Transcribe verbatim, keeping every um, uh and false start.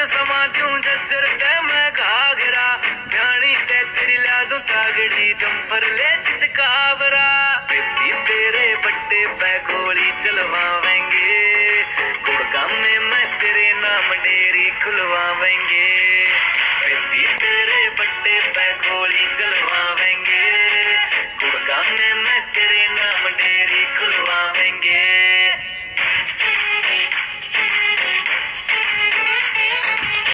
समा क्यों झज्जर ते मैं घाघरा ध्यानी ते तेरी ला दूं तागड़ी जम्फर ले चितकावरा बेबी तेरे बड्डे पे गोली चलवावेंगे गुड़गांव में मैं तेरे नाम डेरी खुलवावेंगे बेबी तेरे बड्डे पे गोली चलवा